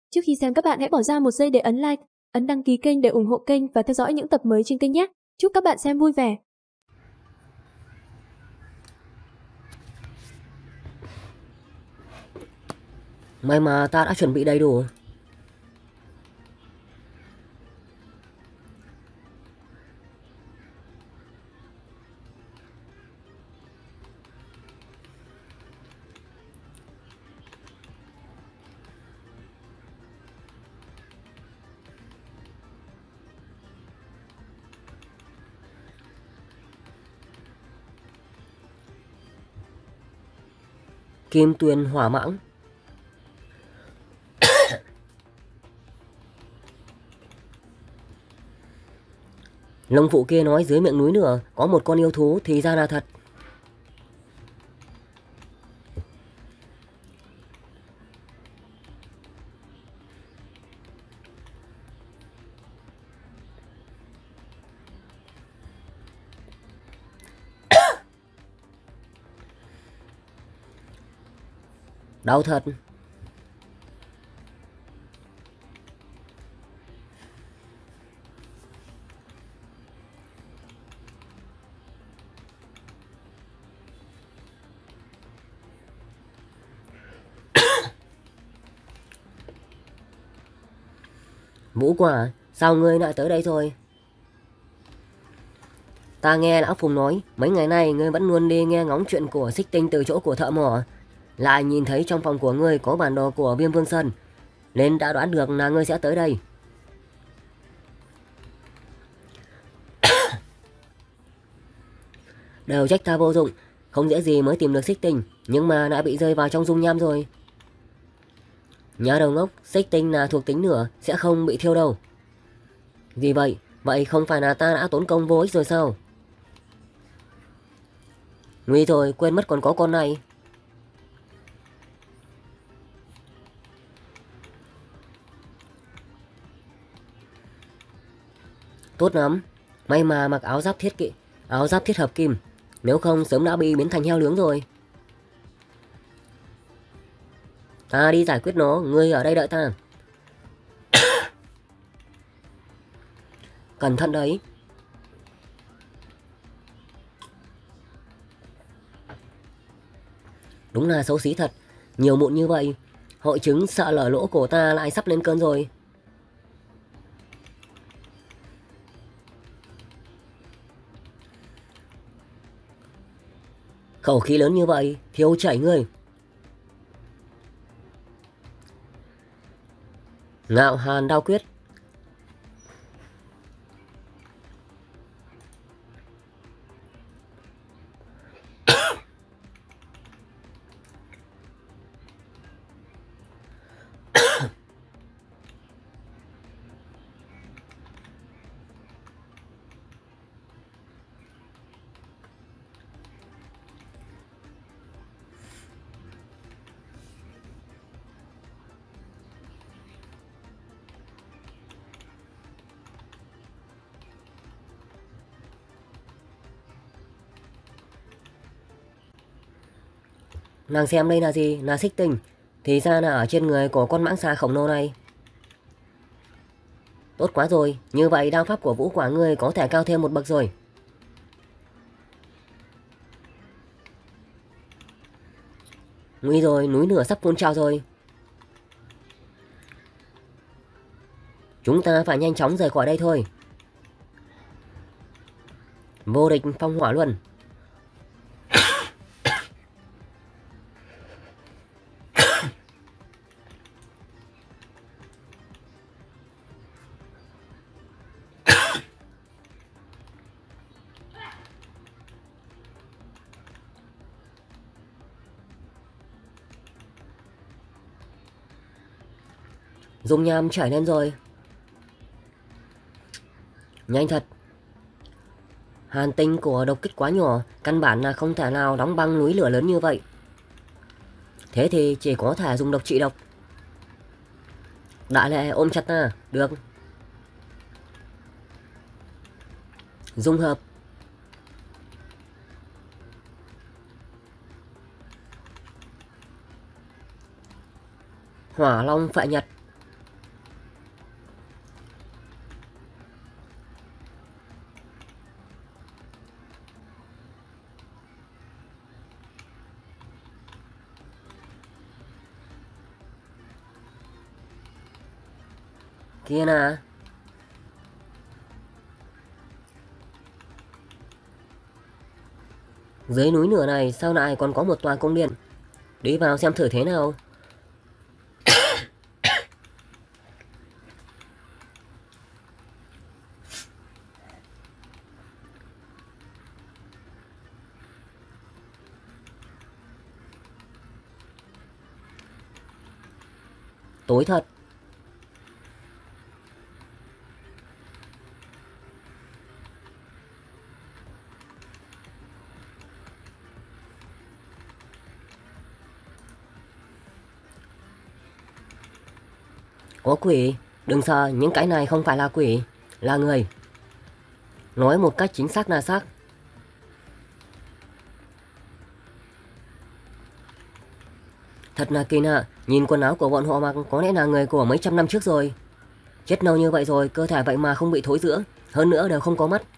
Trước khi xem các bạn hãy bỏ ra một giây để ấn like, ấn đăng ký kênh để ủng hộ kênh và theo dõi những tập mới trên kênh nhé. Chúc các bạn xem vui vẻ. May mà ta đã chuẩn bị đầy đủ. Kim tuyền hỏa mãng. Lông phụ kia nói dưới miệng núi nữa có một con yêu thú thì ra là thật. Đau thật. Vũ Quả, sao ngươi lại tới đây rồi? Ta nghe lão Phùng nói mấy ngày nay ngươi vẫn luôn đi nghe ngóng chuyện của Xích Tinh từ chỗ của thợ mỏ. Lại nhìn thấy trong phòng của ngươi có bản đồ của Viêm Vương Sơn, nên đã đoán được là ngươi sẽ tới đây. Đều trách ta vô dụng, không dễ gì mới tìm được Xích Tinh, nhưng mà đã bị rơi vào trong dung nham rồi. Nhớ đầu ngốc, Xích Tinh là thuộc tính lửa, sẽ không bị thiêu đâu. Vì vậy, vậy không phải là ta đã tốn công vô ích rồi sao? Nguy rồi, quên mất còn có con này. Tốt lắm, may mà mặc áo giáp thiết hợp kim, nếu không sớm đã bị biến thành heo nướng rồi. Ta đi giải quyết nó, ngươi ở đây đợi ta. Cẩn thận đấy. Đúng là xấu xí thật, nhiều mụn như vậy, hội chứng sợ lở lỗ của ta lại sắp lên cơn rồi. Khẩu khí lớn như vậy, thiếu chảy ngươi. Ngạo Hàn đao quyết. Nàng xem đây là gì? Là xích tinh. Thì ra là ở trên người của con mãng xà khổng lồ này. Tốt quá rồi, như vậy đao pháp của Vũ Quả ngươi có thể cao thêm một bậc rồi. Nguy rồi, núi lửa sắp phun trào rồi. Chúng ta phải nhanh chóng rời khỏi đây thôi. Vô địch phong hỏa luân. Dung nham chảy lên rồi. Nhanh thật. Hàn tinh của độc kích quá nhỏ, căn bản là không thể nào đóng băng núi lửa lớn như vậy. Thế thì chỉ có thể dùng độc trị độc. Đại lệ ôm chặt ta, được. Dung hợp. Hỏa long phệ nhật. Kia nè. Dưới núi lửa này sao lại còn có một tòa cung điện? Đi vào xem thử thế nào. Tối thật. Có quỷ, đừng sợ, những cái này không phải là quỷ, là người. Nói một cách chính xác là xác. Thật là kỳ lạ, nhìn quần áo của bọn họ mặc có lẽ là người của mấy trăm năm trước rồi. Chết lâu như vậy rồi, cơ thể vậy mà không bị thối rữa, hơn nữa đều không có mắt.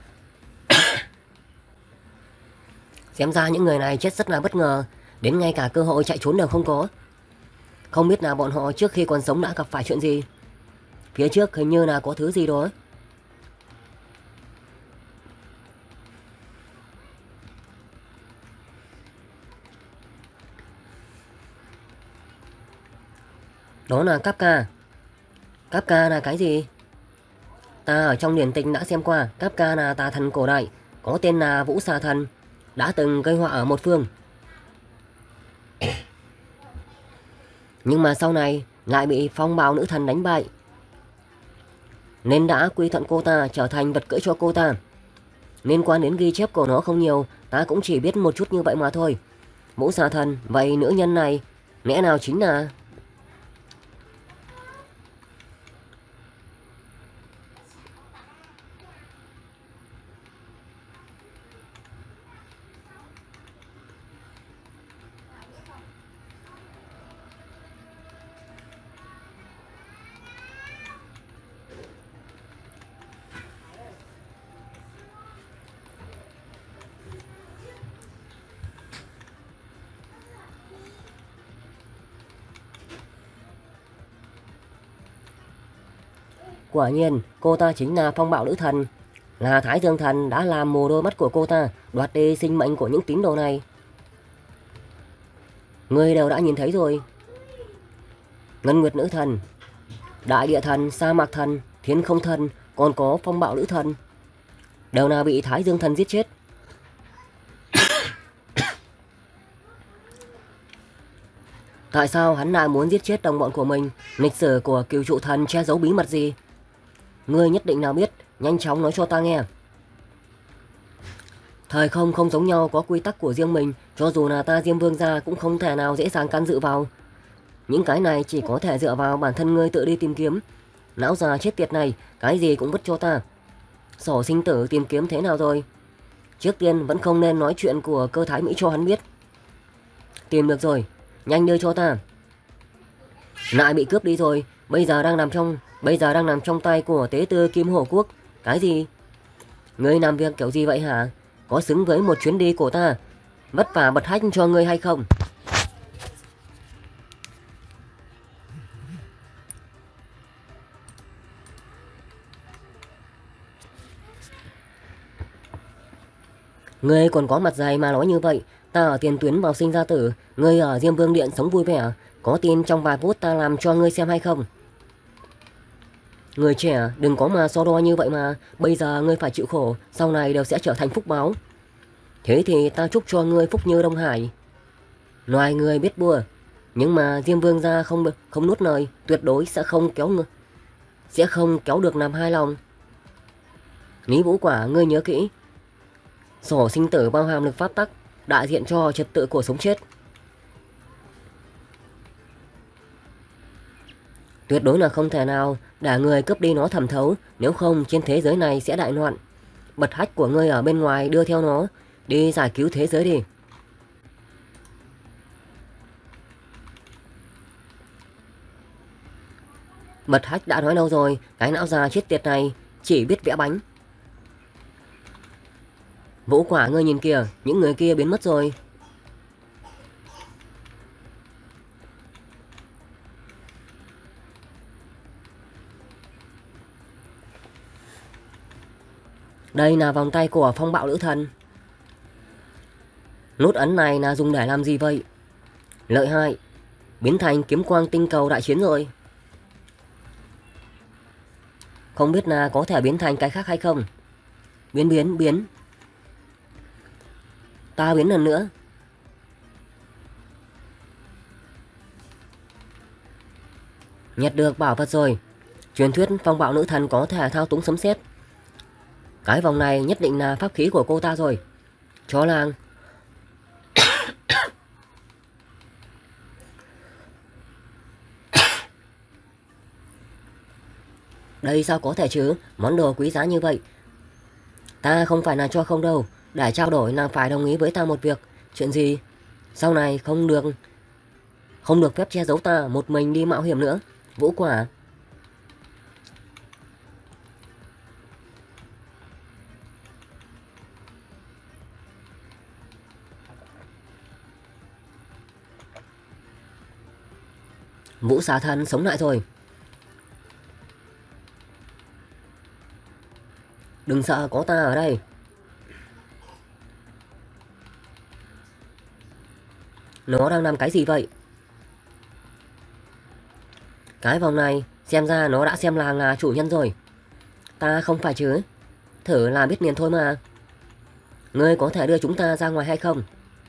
Xem ra những người này chết rất là bất ngờ, đến ngay cả cơ hội chạy trốn đều không có. Không biết là bọn họ trước khi còn sống đã gặp phải chuyện gì. Phía trước hình như là có thứ gì đó. Đó là Kafka. Kafka là cái gì? Ta ở trong điển tịch đã xem qua. Kafka là tà thần cổ đại, có tên là Vũ Xà Thần, đã từng gây họa ở một phương. Nhưng mà sau này lại bị phong bào nữ thần đánh bại, nên đã quy thuận cô ta trở thành vật cưỡi cho cô ta. Liên quan đến ghi chép của nó không nhiều, ta cũng chỉ biết một chút như vậy mà thôi. Vũ Xà Thần, vậy nữ nhân này lẽ nào chính là... Quả nhiên, cô ta chính là phong bạo nữ thần, là Thái Dương Thần đã làm mù đôi mắt của cô ta, đoạt đi sinh mệnh của những tín đồ này. Người đều đã nhìn thấy rồi. Ngân Nguyệt Nữ Thần, Đại Địa Thần, Sa Mạc Thần, Thiên Không Thần, còn có phong bạo nữ thần, đều là bị Thái Dương Thần giết chết. Tại sao hắn lại muốn giết chết đồng bọn của mình? Lịch sử của Cửu Trụ Thần che giấu bí mật gì? Ngươi nhất định nào biết, nhanh chóng nói cho ta nghe. Thời không không giống nhau, có quy tắc của riêng mình, cho dù là ta Diêm Vương gia cũng không thể nào dễ dàng can dự vào. Những cái này chỉ có thể dựa vào bản thân ngươi tự đi tìm kiếm. Lão già chết tiệt này, cái gì cũng vứt cho ta. Sổ sinh tử tìm kiếm thế nào rồi? Trước tiên vẫn không nên nói chuyện của Cơ Thái Mỹ cho hắn biết. Tìm được rồi, nhanh đưa cho ta. Lại bị cướp đi rồi, bây giờ đang nằm trong tay của tế tư Kim Hổ Quốc. Cái gì? Ngươi làm việc kiểu gì vậy hả? Có xứng với một chuyến đi của ta vất vả bật hách cho ngươi hay không? Ngươi còn có mặt dày mà nói như vậy. Ta ở tiền tuyến vào sinh ra tử, ngươi ở Diêm Vương Điện sống vui vẻ. Có tin trong vài phút ta làm cho ngươi xem hay không? Người trẻ đừng có mà so đo như vậy mà. Bây giờ ngươi phải chịu khổ, sau này đều sẽ trở thành phúc báo. Thế thì ta chúc cho ngươi phúc như Đông Hải. Loài người biết bùa, nhưng mà Diêm Vương gia không nuốt lời, tuyệt đối sẽ không kéo được làm hai lòng. Lý Vũ Quả, ngươi nhớ kỹ, sổ sinh tử bao hàm lực pháp tắc, đại diện cho trật tự của sống chết. Tuyệt đối là không thể nào để người cướp đi nó thẩm thấu, nếu không trên thế giới này sẽ đại loạn. Bật hách của ngươi ở bên ngoài đưa theo nó, đi giải cứu thế giới đi. Bật hách đã nói lâu rồi, cái não già chết tiệt này chỉ biết vẽ bánh. Vũ Quả, ngươi nhìn kìa, những người kia biến mất rồi. Đây là vòng tay của phong bạo nữ thần. Nút ấn này là dùng để làm gì vậy? Lợi hại, biến thành kiếm quang tinh cầu đại chiến rồi. Không biết là có thể biến thành cái khác hay không? Biến. Ta biến lần nữa. Nhặt được bảo vật rồi. Truyền thuyết phong bạo nữ thần có thể thao túng sấm sét. Cái vòng này nhất định là pháp khí của cô ta rồi. Chó làng. Đây sao có thể chứ? Món đồ quý giá như vậy. Ta không phải là cho không đâu. Để trao đổi là phải đồng ý với ta một việc. Chuyện gì? Sau này không được phép che giấu ta một mình đi mạo hiểm nữa. Vũ quả. Vũ xà thần sống lại rồi. Đừng sợ, có ta ở đây. Nó đang làm cái gì vậy? Cái vòng này xem ra nó đã xem là chủ nhân rồi. Ta không phải chứ? Thử là biết liền thôi mà. Ngươi có thể đưa chúng ta ra ngoài hay không?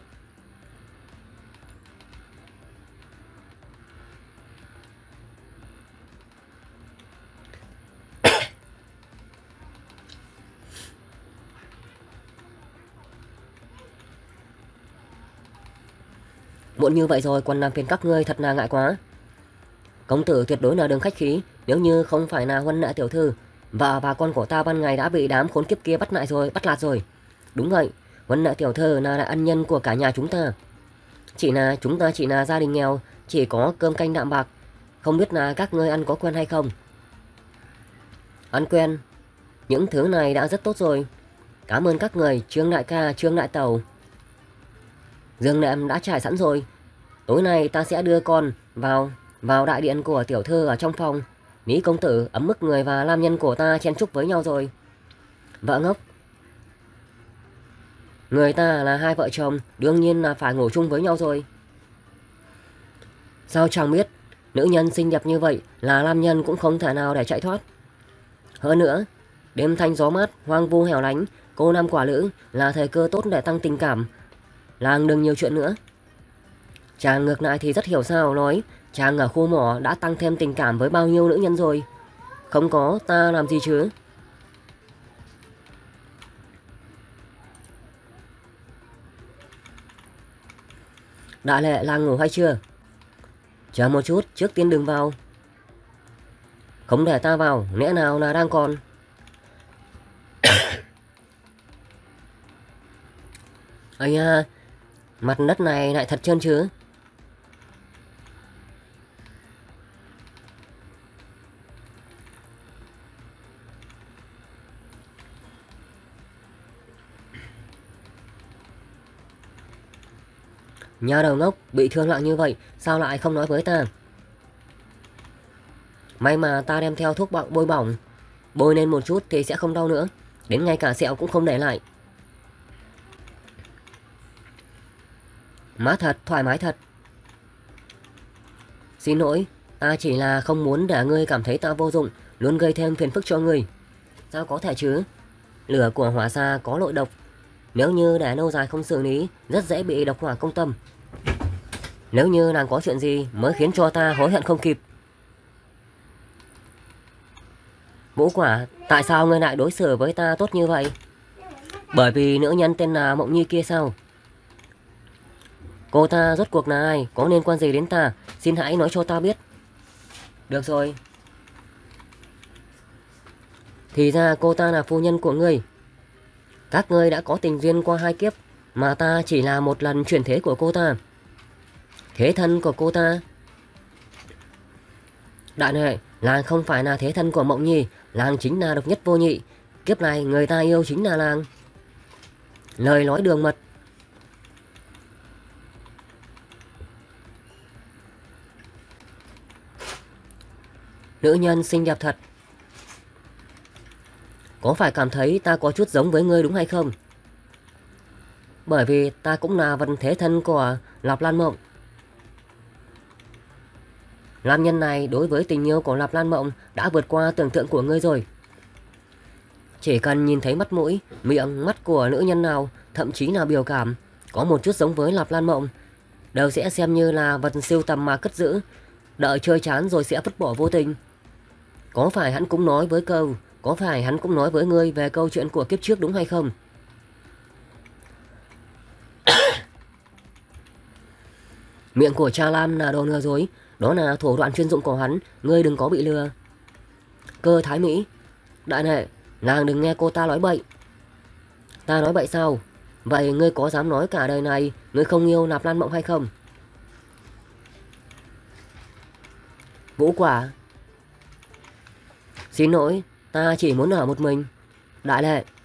Muộn như vậy rồi còn làm phiền các ngươi, thật là ngại quá. Công tử tuyệt đối là đừng khách khí. Nếu như không phải là Huân Nệ tiểu thư, vợ và con của ta ban ngày đã bị đám khốn kiếp kia bắt lạt rồi. Đúng vậy, Huân Nệ tiểu thư là ân nhân của cả nhà chúng ta. Chúng ta chỉ là gia đình nghèo, chỉ có cơm canh đạm bạc. Không biết là các ngươi ăn có quen hay không? Ăn quen. Những thứ này đã rất tốt rồi. Cảm ơn các người, Trương đại ca, Trương đại tẩu. Giường nệm đã trải sẵn rồi. Tối nay ta sẽ đưa con vào đại điện của tiểu thư ở trong phòng. Lý công tử, ấm mức người và nam nhân của ta chen chúc với nhau rồi. Vợ ngốc. Người ta là hai vợ chồng, đương nhiên là phải ngủ chung với nhau rồi. Sao chẳng biết, nữ nhân xinh đẹp như vậy là nam nhân cũng không thể nào để chạy thoát. Hơn nữa, đêm thanh gió mát, hoang vu hẻo lánh, cô nam quả nữ là thời cơ tốt để tăng tình cảm. Làng đừng nhiều chuyện nữa. Chàng ngược lại thì rất hiểu sao nói, chàng ở khu mỏ đã tăng thêm tình cảm với bao nhiêu nữ nhân rồi. Không có ta làm gì chứ. Đại lệ, làng ngủ hay chưa? Chờ một chút, trước tiên đừng vào. Không để ta vào, lẽ nào là đang còn. Ây à, mặt đất này lại thật trơn chứ. Nhà đầu ngốc, bị thương nặng như vậy, sao lại không nói với ta? May mà ta đem theo thuốc bôi bỏng. Bôi lên một chút thì sẽ không đau nữa. Đến ngay cả sẹo cũng không để lại. Má thật, thoải mái thật. Xin lỗi, ta chỉ là không muốn để ngươi cảm thấy ta vô dụng, luôn gây thêm phiền phức cho ngươi. Sao có thể chứ? Lửa của hỏa xa có nội độc. Nếu như để lâu dài không xử lý, rất dễ bị độc hỏa công tâm. Nếu như nàng có chuyện gì mới khiến cho ta hối hận không kịp. Vũ quả, tại sao ngươi lại đối xử với ta tốt như vậy? Bởi vì nữ nhân tên là Mộng Nhi kia sao? Cô ta rốt cuộc là ai? Có liên quan gì đến ta? Xin hãy nói cho ta biết. Được rồi. Thì ra cô ta là phu nhân của ngươi. Các ngươi đã có tình duyên qua 2 kiếp, mà ta chỉ là một lần chuyển thế của cô ta. Thế thân của cô ta. Đại đệ, làng không phải là thế thân của Mộng Nhi, làng chính là độc nhất vô nhị. Kiếp này người ta yêu chính là làng. Lời nói đường mật. Nữ nhân xinh đẹp thật. có phải cảm thấy ta có chút giống với ngươi đúng hay không? Bởi vì ta cũng là vật thế thân của Lạp Lan Mộng. Nam nhân này đối với tình yêu của Lạp Lan Mộng đã vượt qua tưởng tượng của ngươi rồi. Chỉ cần nhìn thấy mắt mũi, miệng, mắt của nữ nhân nào, thậm chí là biểu cảm, có một chút giống với Lạp Lan Mộng, đều sẽ xem như là vật siêu tầm mà cất giữ, đợi chơi chán rồi sẽ vứt bỏ vô tình. Có phải hắn cũng nói với ngươi về câu chuyện của kiếp trước đúng hay không? Miệng của Cha Lam là đồ lừa dối, đó là thủ đoạn chuyên dụng của hắn, ngươi đừng có bị lừa. Cơ Thái Mỹ, đại nệ, nàng đừng nghe cô ta nói bậy. Ta nói bậy sao? Vậy ngươi có dám nói cả đời này ngươi không yêu Lạp Lan Mộng hay không? Vũ Quả, xin lỗi, ta chỉ muốn ở một mình. Đại lệ,